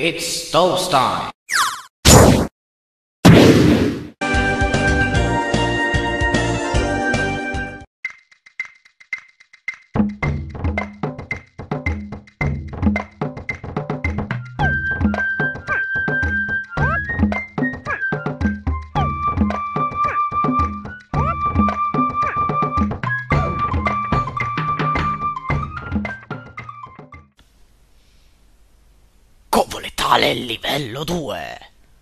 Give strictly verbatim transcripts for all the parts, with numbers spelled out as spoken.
It's toast time! Covo letale livello due.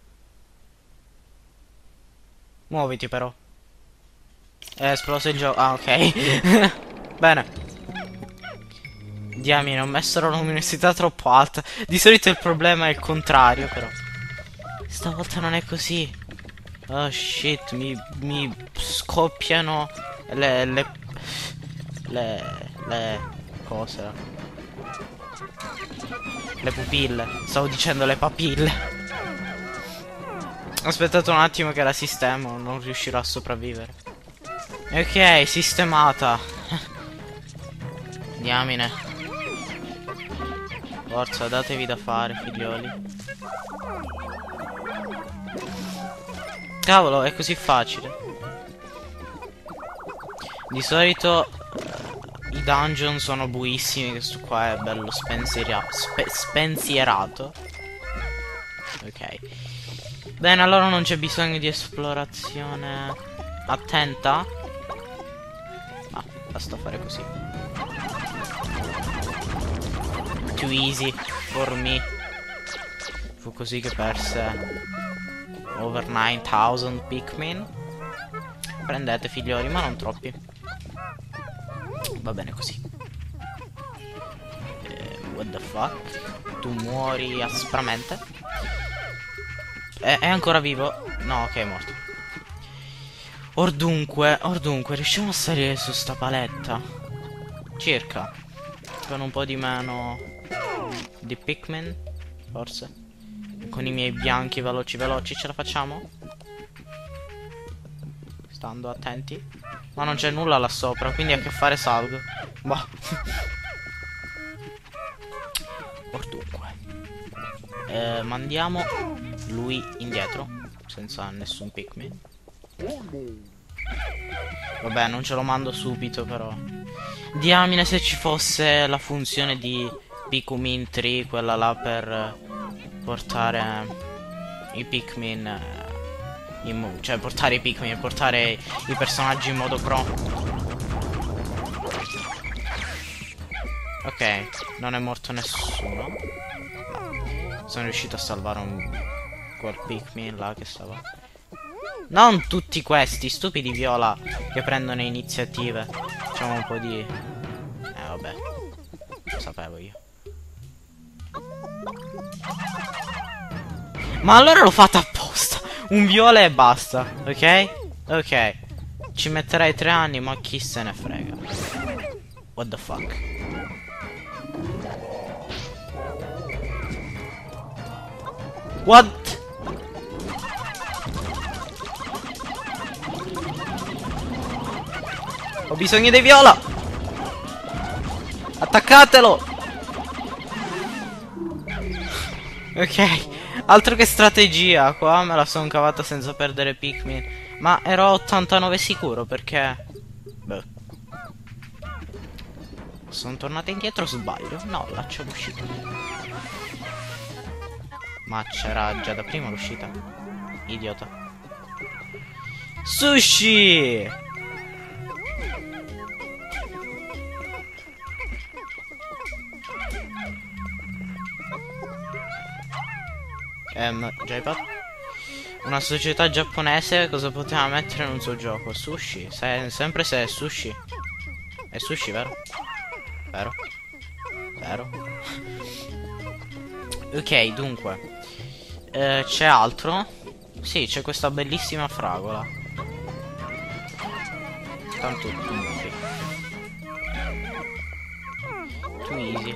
Muoviti però. È esploso il gioco. Ah, ok. Bene. Diamine, ho messo la luminosità troppo alta. Di solito il problema è il contrario, però. Stavolta non è così. Oh shit, mi, mi scoppiano le, le, le, le cose. Le pupille. Stavo dicendo le papille. Aspettate un attimo che la sistemo. Non riuscirò a sopravvivere. Ok, sistemata. Diamine. Forza, datevi da fare, figlioli. Cavolo, è così facile. Di solito i dungeon sono buissimi. Questo qua è bello spensiera spe spensierato. Ok. Bene, allora non c'è bisogno di esplorazione attenta. Ah, basta fare così. Too easy for me. Fu così che perse over nine thousand Pikmin. Prendete, figlioli, ma non troppi. Va bene così. eh, What the fuck? Tu muori aspramente. È, è ancora vivo? No, ok, è morto. Ordunque, ordunque, riusciamo a salire su sta paletta? Circa. Con un po' di meno di Pikmin, forse. Con i miei bianchi veloci veloci ce la facciamo? Stando attenti. Ma non c'è nulla là sopra, quindi a che fare salgo. Boh. Ordunque. Eh, mandiamo lui indietro. Senza nessun Pikmin. Vabbè, non ce lo mando subito però. Diamine, se ci fosse la funzione di Pikmin tre, quella là per portare i Pikmin, in, cioè portare i Pikmin, portare i personaggi in modo pro. Ok, non è morto nessuno. No. Sono riuscito a salvare un quel Pikmin là che stava. Non tutti questi stupidi viola che prendono iniziative. Facciamo un po' di... Eh vabbè, lo sapevo io. Ma allora l'ho fatta apposta. Un viola e basta, ok? Ok. Ci metterai tre anni, ma chi se ne frega. What the fuck? What? Ho bisogno dei viola. Attaccatelo. Ok. Altro che strategia. Qua me la sono cavata senza perdere Pikmin. Ma ero a ottantanove sicuro perché... Beh. Sono tornato indietro o sbaglio? No, là c'è l'uscita. Ma c'era già da prima l'uscita. Idiota. Sushi! Ehm, J-Pad? Una società giapponese cosa poteva mettere in un suo gioco? Sushi? Se, sempre se è sushi. È sushi, vero? Vero? Vero? Ok, dunque. Eh, c'è altro? Sì, c'è questa bellissima fragola. Tanto tu muori. Too easy.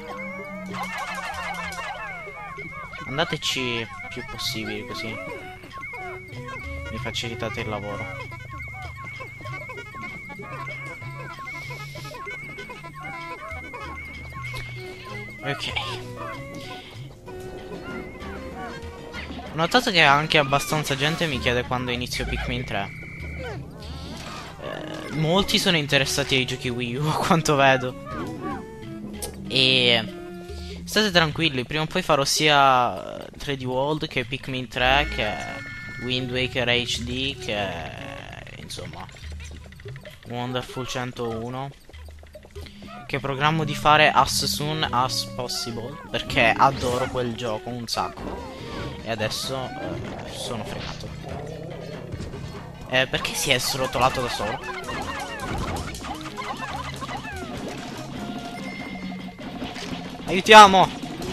Andateci più possibile così mi facilitate il lavoro. Ok. Ho notato che anche abbastanza gente mi chiede quando inizio Pikmin tre. Eh, molti sono interessati ai giochi Wii U, a quanto vedo. E state tranquilli, prima o poi farò sia tre D World che Pikmin tre, che Wind Waker H D, che insomma Wonderful centouno. Che programmo di fare as soon as possible, perché adoro quel gioco un sacco. E adesso eh, sono fregato. Eh, perché si è srotolato da solo? Aiutiamo!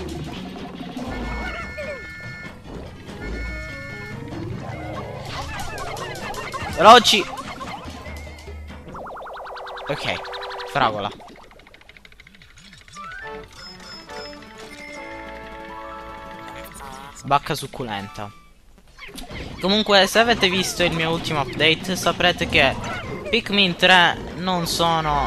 Veloci! Ok, fragola. Bacca succulenta. Comunque, se avete visto il mio ultimo update, saprete che Pikmin tre non sono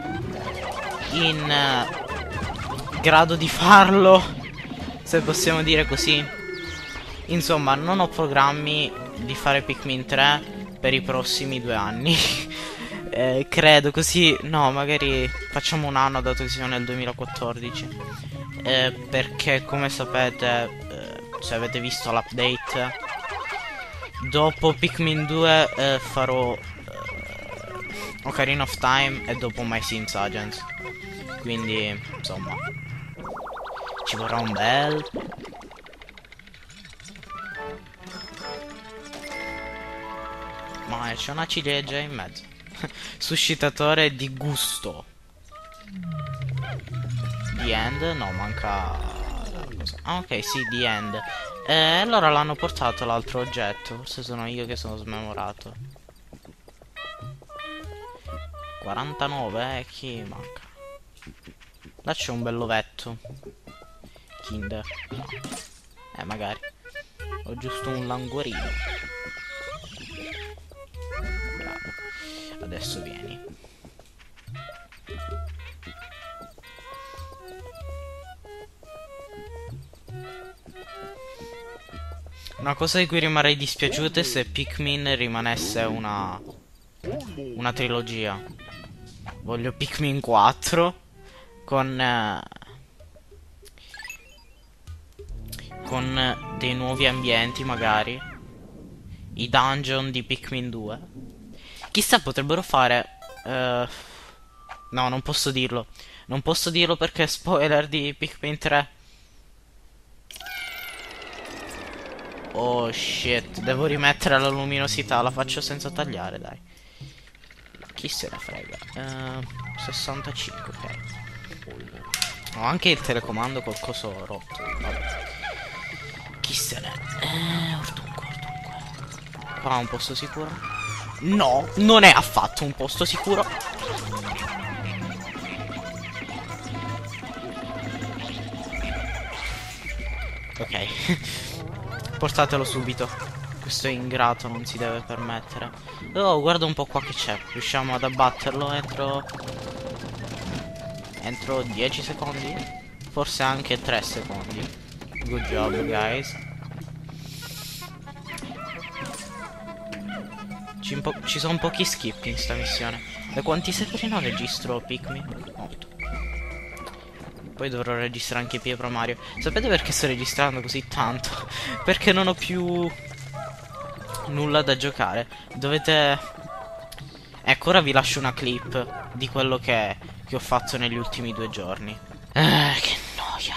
in uh, grado di farlo, se possiamo dire così. Insomma, non ho programmi di fare Pikmin tre per i prossimi due anni. eh, credo così. No, magari facciamo un anno, dato che siamo nel duemilaquattordici. Eh, perché, come sapete, eh, se avete visto l'update, dopo Pikmin due eh, farò eh, Ocarina of Time e dopo My Sims Agents. Quindi, insomma, ci vorrà un bel... Ma c'è una ciliegia in mezzo. Suscitatore di gusto. The End? No, manca... Ah, ok, sì, The End. E eh, allora l'hanno portato l'altro oggetto. Forse sono io che sono smemorato. quarantanove, eh? Chi manca? Là c'è un bell'ovetto. Kinder. No. Eh, magari. Ho giusto un languorino. Bravo. Adesso vieni. Una cosa di cui rimarrei dispiaciuto è se Pikmin rimanesse una una trilogia. Voglio Pikmin quattro con eh, con dei nuovi ambienti, magari i dungeon di Pikmin due. Chissà, potrebbero fare eh, no, non posso dirlo. Non posso dirlo perché spoiler di Pikmin tre. Oh shit, devo rimettere la luminosità, la faccio senza tagliare, dai. Chi se ne frega? Uh, sessantacinque, ok. Ho anche il telecomando col coso rotto. Vabbè. Chi se ne... Eh, ordunque, ordunque. Qua è un posto sicuro? No, non è affatto un posto sicuro. Ok. Portatelo subito. Questo ingrato non si deve permettere. Oh, guarda un po' qua che c'è. Riusciamo ad abbatterlo entro... Entro dieci secondi? Forse anche tre secondi. Good job, guys. Ci, Ci sono pochi skip in sta missione. Da quanti server non registro Pikmin? otto. Poi dovrò registrare anche Pietro Mario. Sapete perché sto registrando così tanto? Perché non ho più nulla da giocare. Dovete... Ecco, ora vi lascio una clip di quello che, che ho fatto negli ultimi due giorni. Eh, che noia.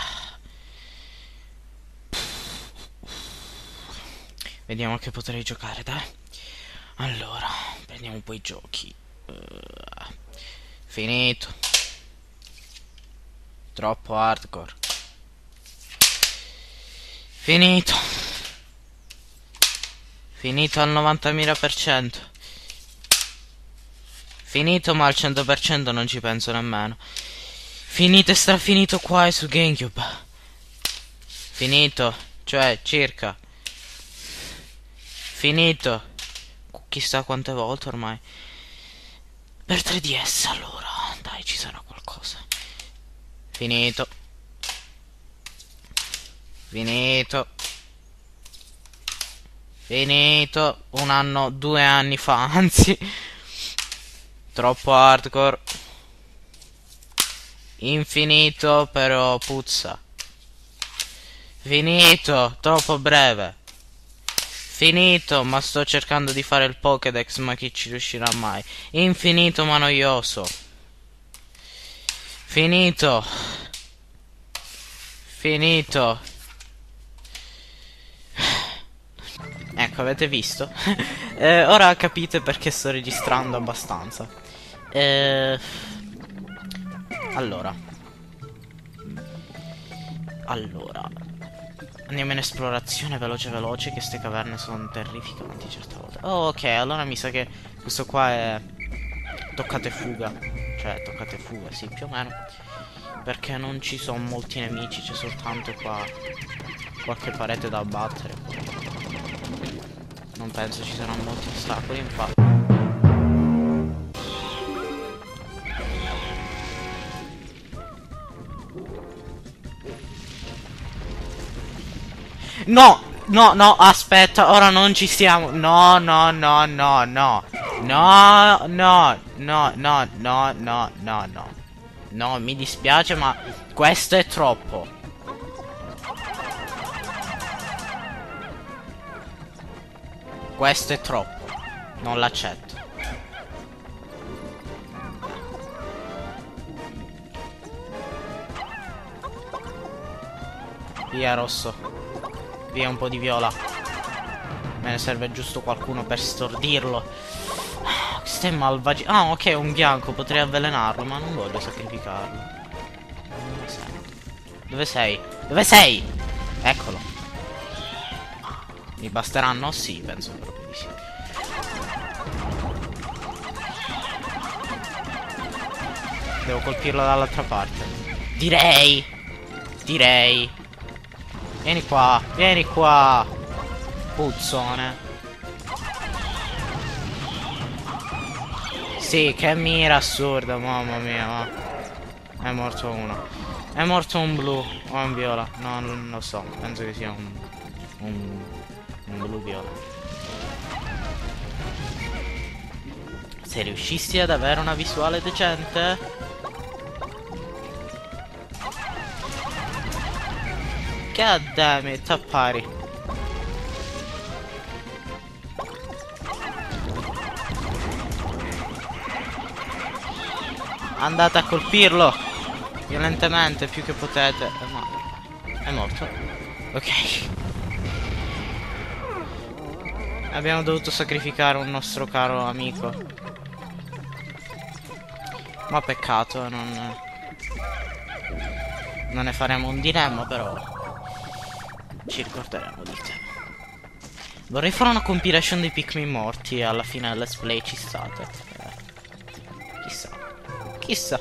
Vediamo che potrei giocare, dai. Allora, prendiamo un po' i giochi. Uh, finito. Troppo hardcore. Finito. Finito al novantamila per cento. Finito, ma al cento per cento non ci penso nemmeno. Finito e strafinito qua e su GameCube. Finito. Cioè, circa. Finito. Chissà quante volte ormai. Per tre D S allora. Dai, ci sarà qualcosa. Finito. Finito. Finito. Un anno, due anni fa, anzi. Troppo hardcore. Infinito, però puzza. Finito, troppo breve. Finito, ma sto cercando di fare il Pokédex, ma chi ci riuscirà mai? Infinito, ma noioso. Finito. Finito. Ecco, avete visto? eh, ora capite perché sto registrando abbastanza. Eh... Allora. Allora. Andiamo in esplorazione veloce veloce, che ste caverne sono terrificanti certe volte. Oh, ok, allora mi sa che questo qua è toccate fuga. Cioè, toccate fuga, sì, più o meno. Perché non ci sono molti nemici, c'è soltanto qua qualche parete da abbattere. Non penso ci saranno molti ostacoli, infatti. No, no, no, aspetta, ora non ci stiamo. No, no, no, no, no. No, no, no, no, no, no, no, no. No, mi dispiace, ma questo è troppo. Questo è troppo. Non l'accetto. Via rosso. Via un po' di viola. Me ne serve giusto qualcuno per stordirlo. Queste malvagi. Ah, ok, un bianco. Potrei avvelenarlo, ma non voglio sacrificarlo. Dove sei? Dove sei? Dove sei? Eccolo. Mi basteranno? Sì, penso proprio di sì. Devo colpirlo dall'altra parte. Direi. Direi. Vieni qua, vieni qua. Puzzone. Sì, che mira assurda, mamma mia. Ma... È morto uno. È morto un blu o un viola. No, non lo so. Penso che sia un... Un, un blu viola. Se riuscissi ad avere una visuale decente... God damn it, appari. Andate a colpirlo violentemente più che potete. Eh, ma è morto. Ok. Abbiamo dovuto sacrificare un nostro caro amico. Ma peccato, non Non ne faremo un dilemma, però ci ricorderemo di te. Vorrei fare una compilation dei Pikmin morti e alla fine del let's play ci state. Eh, chissà. Chissà.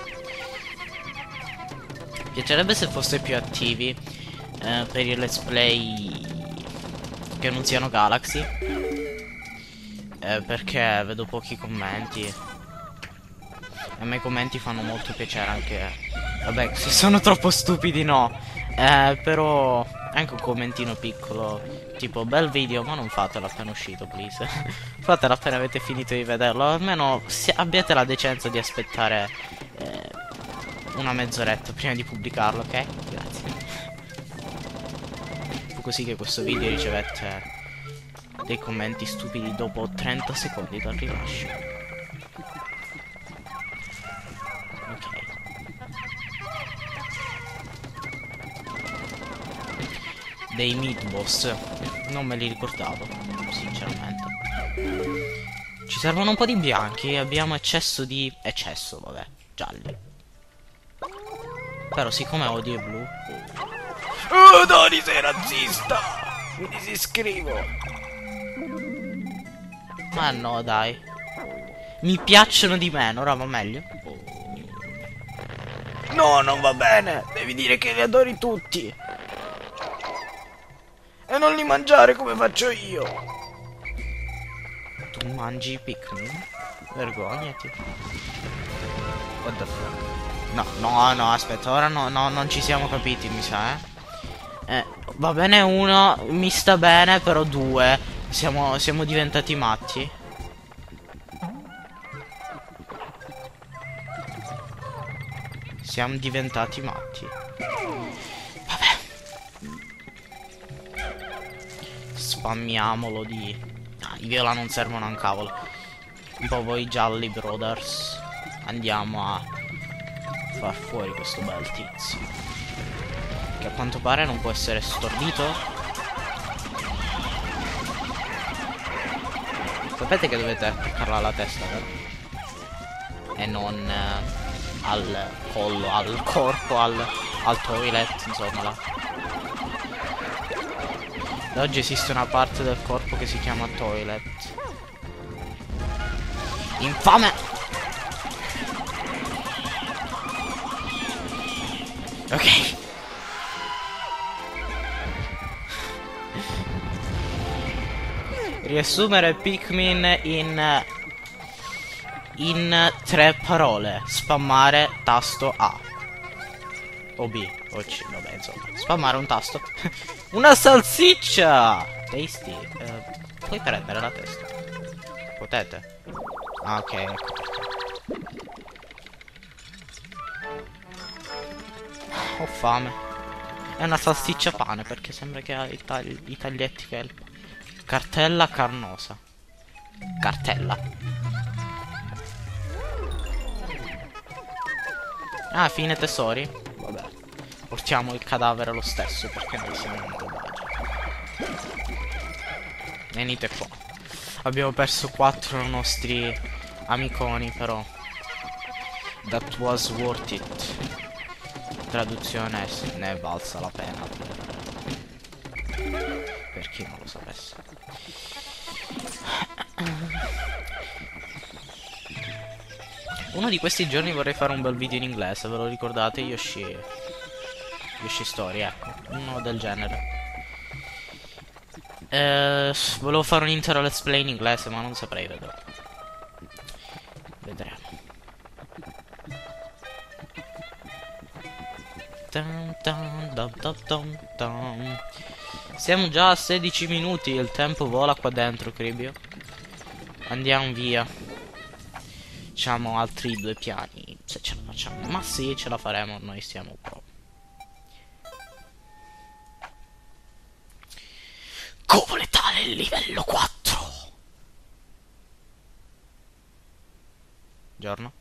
Piacerebbe se foste più attivi eh, per i let's play che non siano Galaxy. Eh, perché vedo pochi commenti. E a me i commenti fanno molto piacere anche. Vabbè, se sono troppo stupidi no. Eh, però anche un commentino piccolo, tipo bel video, ma non fatelo appena uscito, please. Fatelo appena avete finito di vederlo. Almeno abbiate la decenza di aspettare eh, una mezz'oretta prima di pubblicarlo, ok? Grazie. Fu così che questo video ricevette dei commenti stupidi dopo trenta secondi dal rilascio. Ok. Dei mid boss non me li ricordavo, sinceramente. Ci servono un po' di bianchi. Abbiamo eccesso di... eccesso, vabbè, gialli. Però siccome odio i blu... Oh, Doni, sei razzista! Mi disiscrivo. Ma no, dai. Mi piacciono di meno, ora va meglio. No, non va bene. Devi dire che li adori tutti. E non li mangiare come faccio io. Tu mangi i Pikmin? Vergognati. What the fuck? No, no, no, aspetta, ora no, no, non ci siamo capiti, mi sa, eh. Eh, va bene uno, mi sta bene, però due. Siamo, siamo diventati matti. Siamo diventati matti. Vabbè. Spammiamolo di... Ah, i viola non servono a un cavolo. Un po' voi gialli brothers. Andiamo a far fuori questo bel tizio, che a quanto pare non può essere stordito. Sapete che dovete attaccarla alla testa, vero? E non eh, al collo, al corpo, al, al toilet, insomma là. Da oggi esiste una parte del corpo che si chiama toilet. Infame! Ok. Riassumere Pikmin in in tre parole. Spammare tasto A o B o C, vabbè, insomma. Spammare un tasto. Una salsiccia tasty. eh, Puoi prendere la testa? Potete? Ah, ok, ecco. Ho fame. È una salsiccia pane perché sembra che ha i, tagli, i taglietti che è il... Cartella carnosa. Cartella. Ah, fine tesori. Vabbè. Portiamo il cadavere lo stesso perché noi siamo malvagi. Venite qua. Abbiamo perso quattro nostri amiconi, però that was worth it. Traduzione: ne è valsa la pena, per chi non lo sapesse. Uno di questi giorni vorrei fare un bel video in inglese, ve lo ricordate? Yoshi Yoshi Story, ecco, uno del genere. eh, Volevo fare un intero let's play in inglese, ma non saprei, vedrò. Vedremo. Dun, dun, dun, dun, dun, dun. Siamo già a sedici minuti, il tempo vola qua dentro, Cribio. Andiamo via. Facciamo altri due piani, se ce la facciamo. Ma sì, ce la faremo, noi siamo pro. Covo letale livello quattro. Giorno.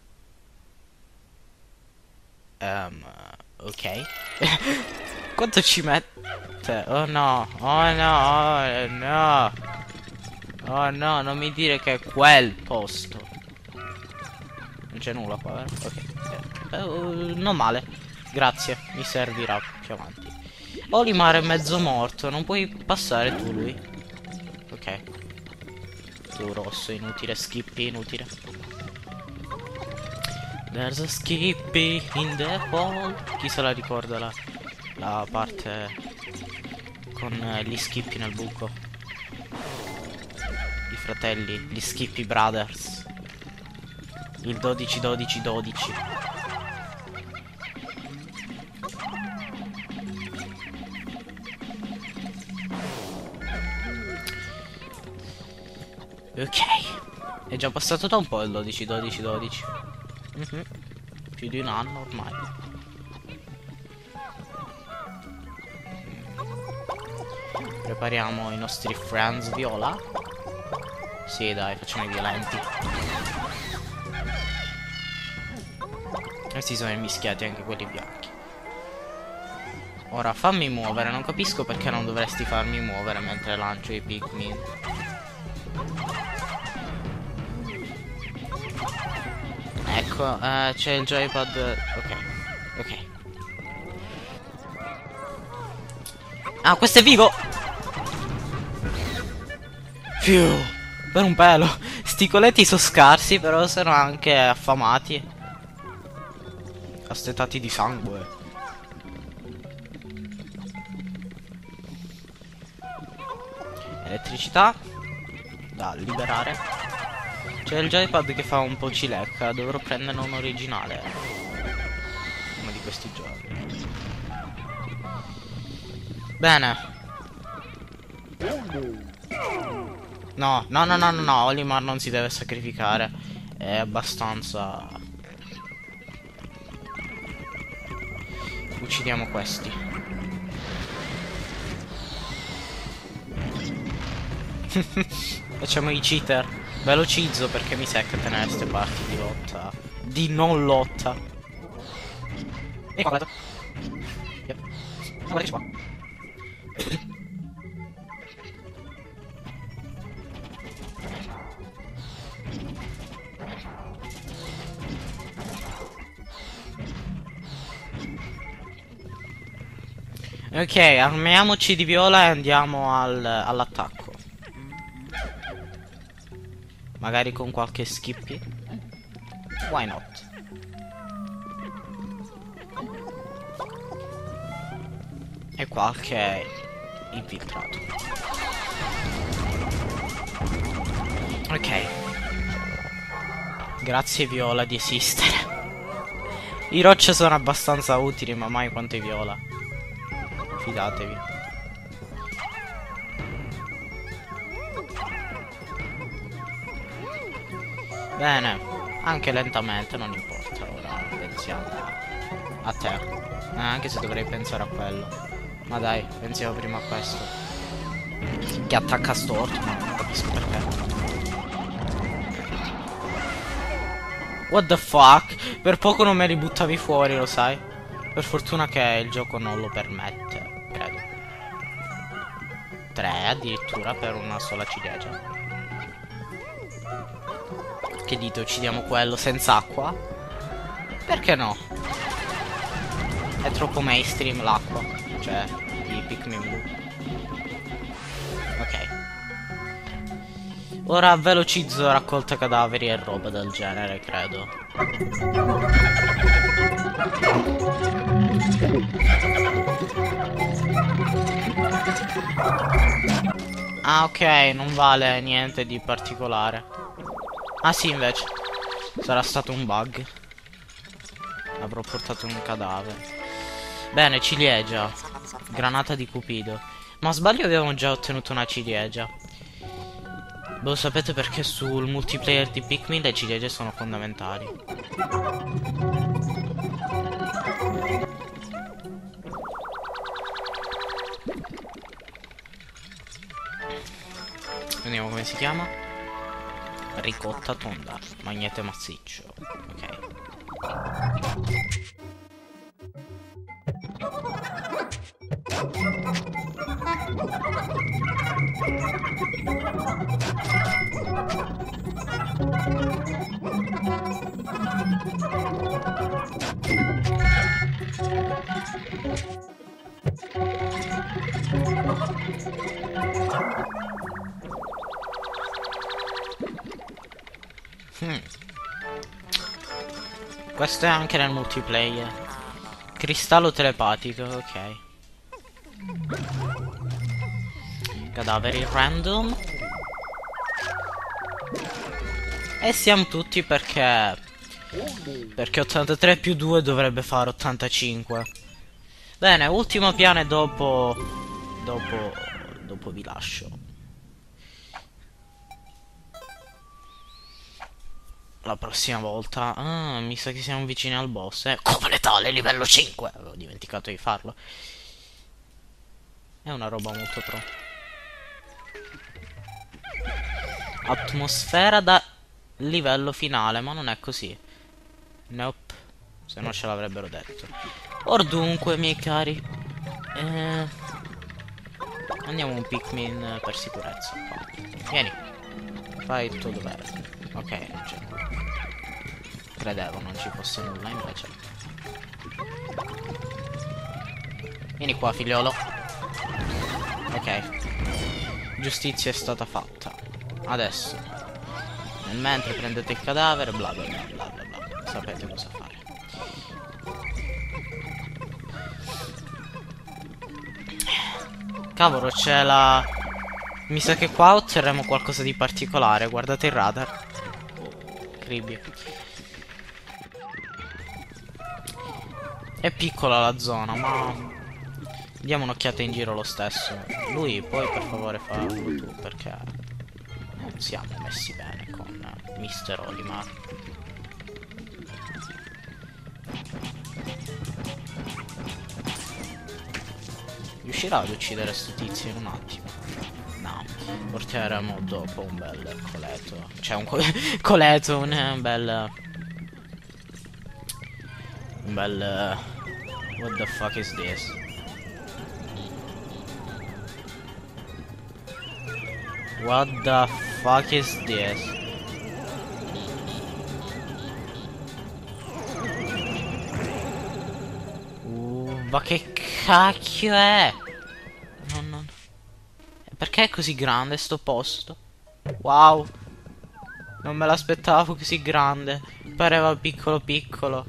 Um, ok. Quanto ci mette? Oh no, oh no, oh no. Oh no, non mi dire che è quel posto. Non c'è nulla qua, vero? Ok. Eh, uh, non male. Grazie, mi servirà più avanti. Olimar è mezzo morto, non puoi passare tu lui. Ok. Tu rosso, inutile, Skippy, inutile. There's a Skippy in the hole. Chi se la ricorda la, la parte con eh, gli Skippy nel buco? I fratelli, gli Skippy Brothers. Il dodici dodici dodici. Ok. È già passato da un po' il dodici dodici dodici. Mm-hmm. Più di un anno ormai. Prepariamo i nostri friends viola. Sì, dai, facciamo i violenti. Questi sono mischiati anche quelli bianchi. Ora fammi muovere. Non capisco perché non dovresti farmi muovere mentre lancio i Pikmin. Ecco, eh, c'è il joypad. Ok, ok. Ah, questo è vivo! Fiu, per un pelo. Sti coletti sono scarsi, però sono anche affamati. Assetati di sangue. Elettricità da liberare. C'è il joypad che fa un po' cilecca. Dovrò prendere un originale uno di questi giorni. Bene. No, no, no, no, no, no, Olimar non si deve sacrificare. È abbastanza... Uccidiamo questi. Facciamo i cheater. Velocizzo perché mi secca tenere queste parti di lotta. Di non lotta. E qua. Yep. Guarda che qua. Ok, armiamoci di viola e andiamo al, all'attacco. Magari con qualche skippy. Why not? E qualche infiltrato. Ok. Grazie viola di esistere. I rocce sono abbastanza utili, ma mai quanto i viola. Fidatevi. Bene, anche lentamente, non importa. Ora pensiamo a te. Eh, anche se dovrei pensare a quello. Ma dai, pensiamo prima a questo. Che attacca storto, ma non capisco perché. What the fuck? Per poco non me li buttavi fuori, lo sai? Per fortuna che il gioco non lo permette, credo. Tre addirittura per una sola ciliegia. Che dite, uccidiamo quello senza acqua? Perché no? È troppo mainstream l'acqua. Cioè, i Pikmin Blue. Ok. Ora velocizzo raccolta cadaveri e roba del genere, credo. Ah, ok, non vale niente di particolare. Ah sì, invece sarà stato un bug. Avrò portato un cadavere. Bene, ciliegia. Granata di Cupido. Ma sbaglio, avevamo già ottenuto una ciliegia. Lo sapete perché sul multiplayer di Pikmin le ciliegie sono fondamentali. Vediamo come si chiama. Ricotta tonda, magnete massiccio. Ok. Hmm. Questo è anche nel multiplayer. Cristallo telepatico, ok. Cadaveri random. E siamo tutti perché... Perché ottantatré più due dovrebbe fare ottantacinque. Bene, ultimo piano e dopo... Dopo... Dopo vi lascio. La prossima volta. Ah, mi sa che siamo vicini al boss, eh. Come letale, livello cinque. Avevo dimenticato di farlo. È una roba molto pro. Atmosfera da livello finale, ma non è così. Nope. Se no ce l'avrebbero detto. Or dunque, miei cari, eh... andiamo un Pikmin per sicurezza. Vieni. Fai il tuo dovere. Ok, non c'è. Credevo non ci fosse nulla, invece. Vieni qua, figliolo. Ok. Giustizia è stata fatta. Adesso, nel mentre prendete il cadavere, bla bla bla bla bla bla. Sapete cosa fare. Cavolo, c'è la... Mi sa che qua otterremo qualcosa di particolare. Guardate il radar. Cribbio. È piccola la zona, ma Diamo un'occhiata in giro lo stesso. Lui puoi per favore farlo tu, perché non siamo messi bene con mister Olimar. Riuscirà ad uccidere sto tizio in un attimo? No, porteremo dopo un bel coleto. Cioè un co coleto, un, un bel... Un bel... Uh, what the fuck is this? What the fuck is this? Uh, ma che cacchio è? No, no. Perché è così grande sto posto? Wow. Non me l'aspettavo così grande. Pareva piccolo piccolo.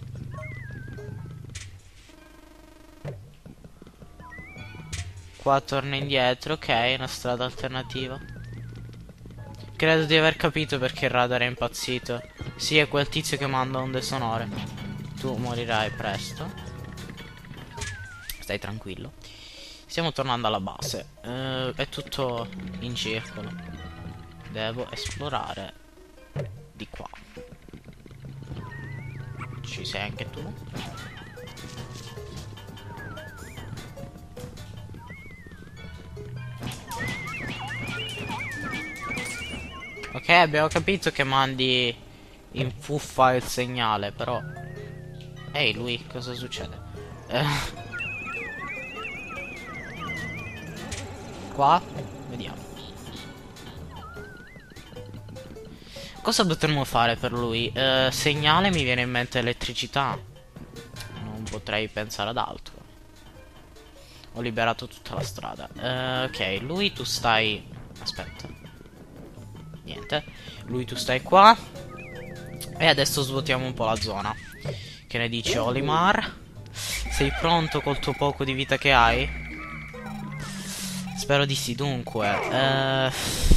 Qua torna indietro. Ok, una strada alternativa. Credo di aver capito perché il radar è impazzito. Sì, è quel tizio che manda onde sonore. Tu morirai presto. Stai tranquillo. Stiamo tornando alla base. uh, È tutto in circolo. Devo esplorare di qua. Ci sei anche tu? Ok, abbiamo capito che mandi in fuffa il segnale, però... Ehi, lui, cosa succede? Eh. Qua? Vediamo. Cosa potremmo fare per lui? Eh, segnale, mi viene in mente elettricità. Non potrei pensare ad altro. Ho liberato tutta la strada. Eh, ok, lui tu stai... Aspetta. Niente. Lui tu stai qua. E adesso svuotiamo un po' la zona. Che ne dici, Olimar? Sei pronto col tuo poco di vita che hai? Spero di sì. Dunque eh...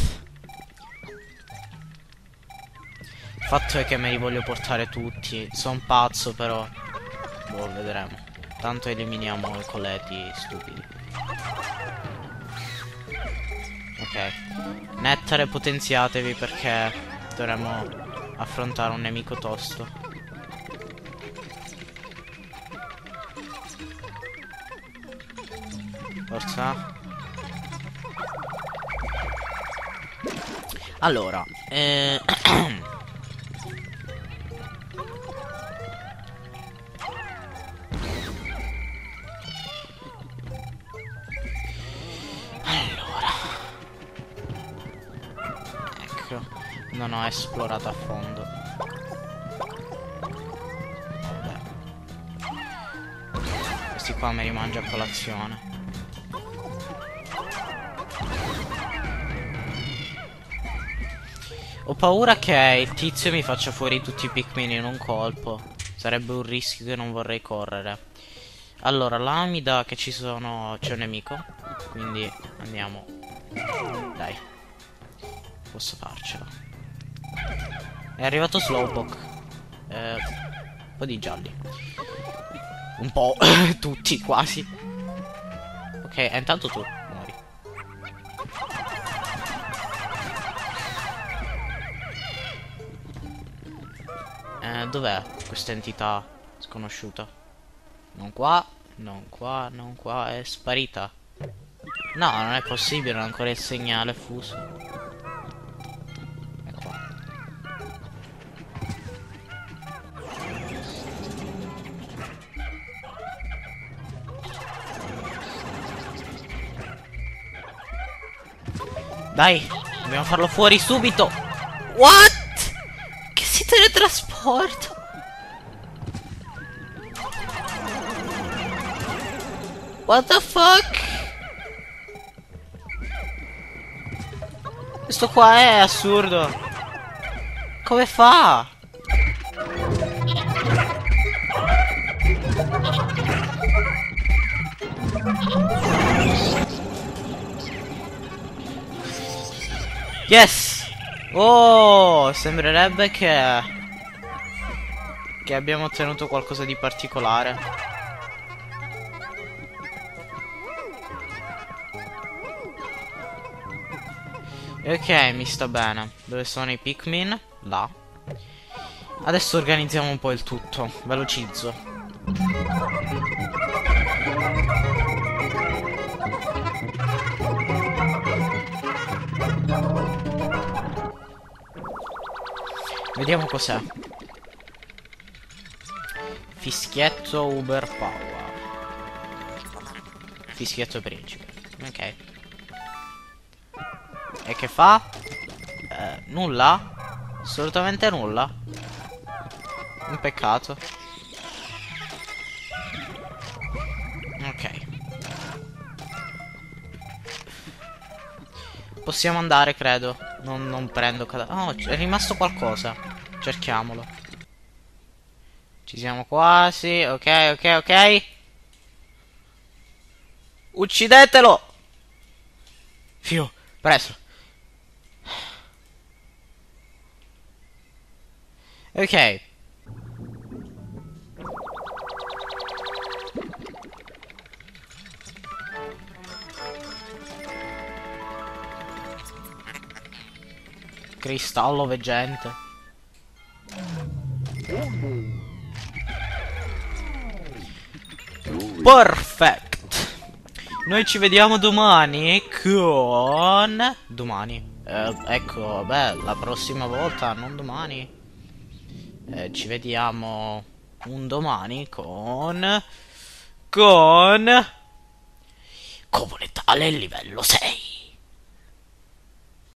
il fatto è che me li voglio portare tutti. Sono pazzo, però boh, vedremo. Tanto eliminiamo i coleti stupidi. Ok. Nettare, potenziatevi perché dovremo affrontare un nemico tosto. Forza. Allora eh... non ho esplorato a fondo. Vabbè. Questi qua me li mangio a colazione. Ho paura che il tizio mi faccia fuori tutti i Pikmin in un colpo. Sarebbe un rischio che non vorrei correre. Allora, là mi dà che ci sono... c'è un nemico. Quindi andiamo. Dai. Posso farcela. È arrivato Slowpoke. eh, Un po' di gialli. Un po' tutti quasi. Ok, e intanto tu muori. eh, Dov'è questa entità sconosciuta? Non qua, non qua, non qua. È sparita. No, non è possibile, non ancora il segnale fuso. Dai, dobbiamo farlo fuori subito. What? Che si teletrasporta? What the fuck? Questo qua è assurdo. Come fa? Yes! Oh, sembrerebbe che che abbiamo ottenuto qualcosa di particolare. Ok, mi sta bene. Dove sono i Pikmin? Là. Adesso organizziamo un po' il tutto. Velocizzo. Vediamo cos'è. Fischietto Uber Power. Fischietto principe. Ok. E che fa? Eh, nulla? Assolutamente nulla. Un peccato. Ok. Possiamo andare, credo. Non, non prendo cada... Oh, è rimasto qualcosa. Cerchiamolo. Ci siamo quasi. Ok, ok, ok. Uccidetelo! Fiu, presto. Ok. Cristallo veggente. Perfect. Noi ci vediamo domani con... Domani. Eh, ecco, beh, la prossima volta, non domani. Eh, ci vediamo un domani con... Con... Comunità livello sei.